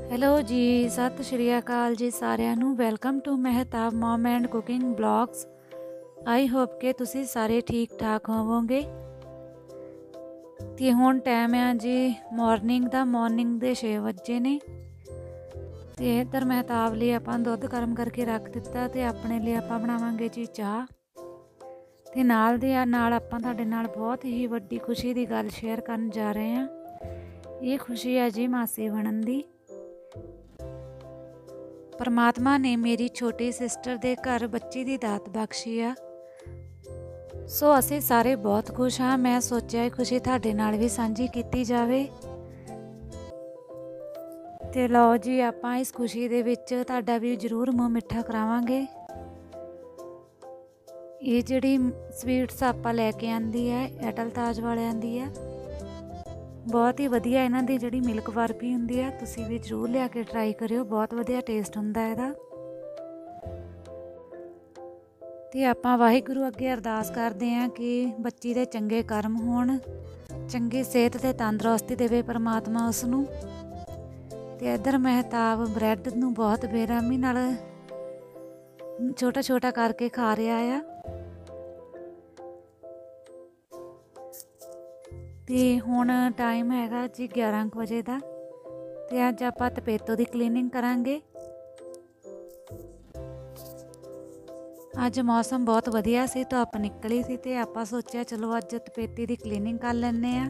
Hello ਜੀ, ਸਤਿ ਸ਼੍ਰੀ ਅਕਾਲ ਜੀ ਸਾਰਿਆਂ ਨੂੰ। Welcome to Mehtab mom and cooking blogs. I hope ਕਿ ਤੁਸੀਂ ਸਾਰੇ ਠੀਕ ਠਾਕ ਹੋਵੋਗੇ। ਤੇ ਹੁਣ ਟਾਈਮ ਆ ਜੀ ਮਾਰਨਿੰਗ ਦੇ 6 ਵਜੇ ਨੇ। ਤੇ ਇੱਧਰ ਮਹਿਤਾਬ ਲਈ ਆਪਾਂ ਦੁੱਧ ਗਰਮ ਕਰਕੇ ਰੱਖ ਦਿੱਤਾ ਤੇ ਆਪਣੇ ਲਈ ਆਪਾਂ ਬਣਾਵਾਂਗੇ ਜੀ ਚਾਹ। ਤੇ ਨਾਲ ਦੇ ਨਾਲ ਆਪਾਂ ਤੁਹਾਡੇ ਨਾਲ ਬਹੁਤ ਹੀ ਵੱਡੀ ਖੁਸ਼ੀ ਦੀ ਗੱਲ ਸ਼ੇਅਰ ਕਰਨ ਜਾ ਰਹੇ ਹਾਂ। ਇਹ ਖੁਸ਼ੀ ਹੈ ਜੀ ਮਾਸੀ ਬਣਨ ਦੀ। परमात्मा ने मेरी छोटी सिस्टर दे घर बच्ची दी दात बख्शी आ। सो असीं सारे बहुत खुश हाँ। मैं सोचा खुशी तुहाडे नाल भी सांझी कीती जावे। ते लो जी आपां इस खुशी दे विच तुहाडा भी जरूर मूँह मिठा करावांगे। ये जिहड़ी स्वीट्स आपां लैके आंदी है एटल ताज वालियां दी है। बहुत ही वधिया इन्हां दी जिहड़ी मिल्क बर्फी हुंदी है, तुसीं भी जरूर लिया के ट्राई करियो। बहुत वधिया टेस्ट हुंदा इहदा। ते आपां वाहिगुरू अगे अरदास करदे हां कि बच्ची दे चंगे कर्म होण, चंगी सेहत ते तंदुरुस्ती देवे परमात्मा उसनूं। ते इधर महताब ब्रैड नूं बहुत बेरहमी नाल छोटा छोटा करके खा रहा आ। ते हुण टाइम हैगा जी 11 बजे का। ते अज आपां तपेतो दी क्लीनिंग करांगे। अज मौसम बहुत वधिया सी, धुप्प निकली सी ते आपां सोचिया चलो अज तपेती दी क्लीनिंग कर लैंदे आ।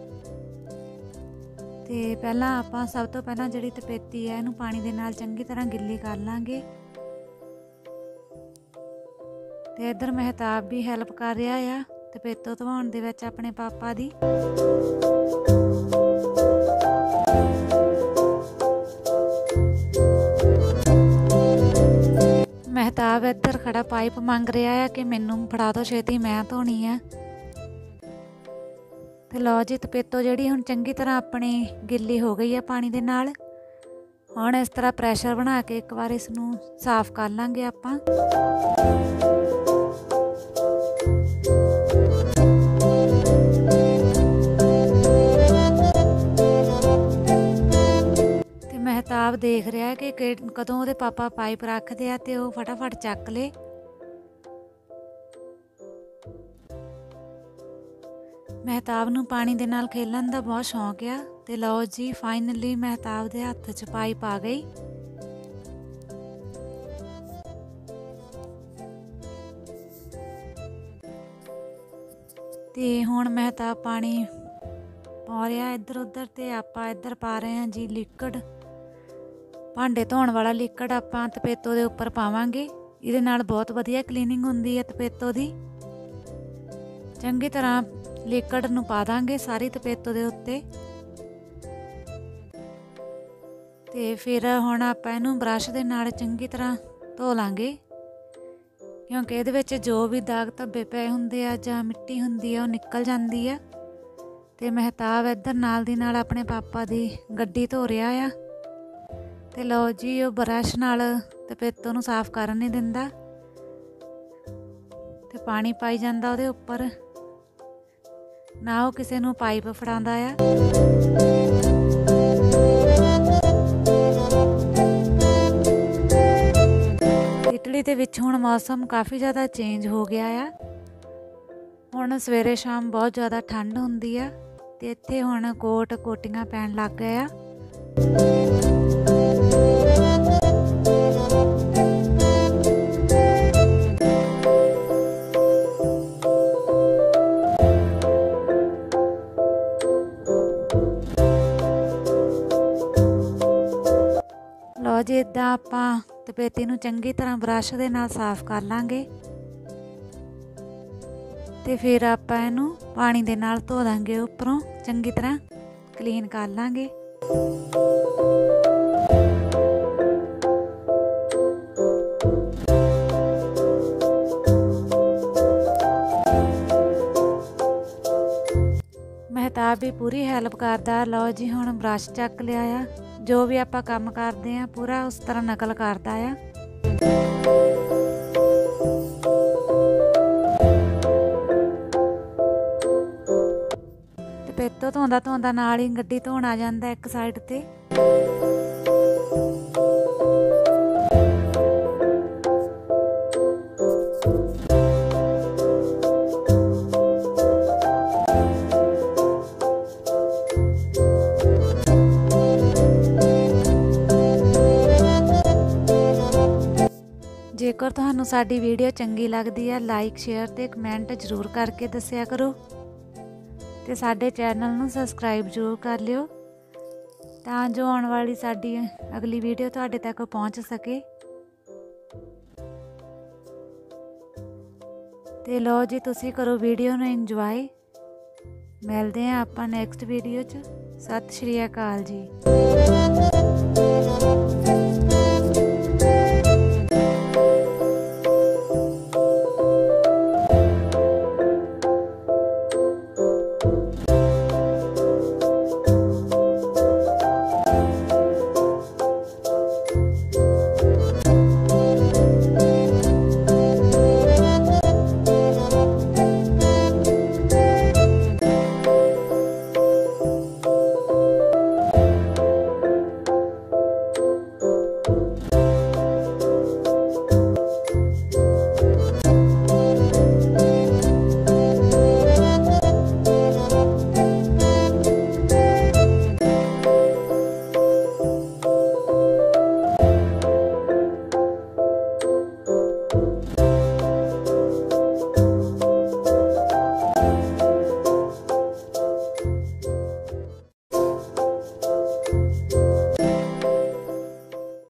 ते पहलां आपां सब तो पहलां जिहड़ी तपेती है इहनूं पानी दे नाल चंगी तरह गिल्ली कर लांगे। ते इधर महताब भी हैल्प कर रहा आ तपेतो धवाउण दे विच अपने पापा दी। महताब इधर खड़ा पाइप मंग रहा है कि मैनू फड़ा दो छेती, मैं धोनी है। ते लो जी तपेतो जिहड़ी हुण चंगी तरह अपनी गिल्ली हो गई है पानी दे नाल। हुण इस तरह प्रैशर बना के एक बार इसनूं साफ कर लांगे आपां। महताब देख रहा है कि कदों उहदे पापा पाइप रखते हैं तो वह फटाफट चक ले। महताब नूं पानी दे नाल खेलन दा बहुत शौक आ। ते लो जी फाइनली महताब दे हत्थ च पाइप आ गई। ते हुण महताब पानी पा रहा इधर उधर। ते आपां इधर पा रहे हैं जी लिक्विड। भांडे धोण वाला लिक्विड आपां तपेतो दे उपर पावांगे। इहदे नाल बहुत वधिया क्लीनिंग हुंदी है तपेतो दी। चंगी तरह लिक्विड नूं पा दांगे सारी तपेतो दे उत्ते। ते फिर हुण आपां इहनूं ब्रश दे नाल चंगी तरह धो लांगे, क्योंकि इहदे विच जो भी दाग धब्बे पए हुंदे आ जां मिट्टी हुंदी आ ओह निकल जांदी आ। ते महताब इधर नाल दी नाल अपने पापा दी गड्डी धो रहा आ। ते लो जी वो ब्रश नाल तपेतो नूं साफ कर नहीं दिंदा ते पानी पाई जांदा उहदे उपर, ना वो किसे नूं पाइप फड़ांदा आ। इटली दे विच हुण मौसम काफ़ी ज़्यादा चेंज हो गया आ। हुण सवेरे शाम बहुत ज़्यादा ठंड हुंदी आ ते इत्थे हुण कोट कोटियां पैण लग गए आ। लो जी इदां आपां तपेती नूं चंगी तरह ब्रश दे नाल साफ कर लांगे। ते फिर आपां इहनूं पानी दे नाल धो दांगे, उपरों चंगी तरह क्लीन कर लांगे। महताब भी पूरी हैल्प करदा। लो जी हुण ब्रश चक लिया आ। जो भी आपां काम करते हैं पूरा उस तरह नकल करता है। तपेतो धोंदा धोंदा नाल ही गड्डी धोण आ जांदा एक साइड ते। ਜੇਕਰ ਤੁਹਾਨੂੰ ਸਾਡੀ ਵੀਡੀਓ ਚੰਗੀ ਲੱਗਦੀ ਹੈ ਲਾਈਕ ਸ਼ੇਅਰ ਤੇ ਕਮੈਂਟ ਜ਼ਰੂਰ ਕਰਕੇ ਦੱਸਿਆ ਕਰੋ ਤੇ ਸਾਡੇ ਚੈਨਲ ਨੂੰ ਸਬਸਕ੍ਰਾਈਬ ਜ਼ਰੂਰ ਕਰ ਲਿਓ ਤਾਂ ਜੋ ਆਉਣ ਵਾਲੀ ਸਾਡੀ ਅਗਲੀ ਵੀਡੀਓ ਤੁਹਾਡੇ ਤੱਕ ਪਹੁੰਚ ਸਕੇ। ਤੇ ਲਓ ਜੀ ਤੁਸੀਂ ਕਰੋ ਵੀਡੀਓ ਨੂੰ ਇੰਜੋਏ। ਮਿਲਦੇ ਹਾਂ ਆਪਾਂ ਨੈਕਸਟ ਵੀਡੀਓ 'ਚ। ਸਤਿ ਸ਼੍ਰੀ ਅਕਾਲ ਜੀ।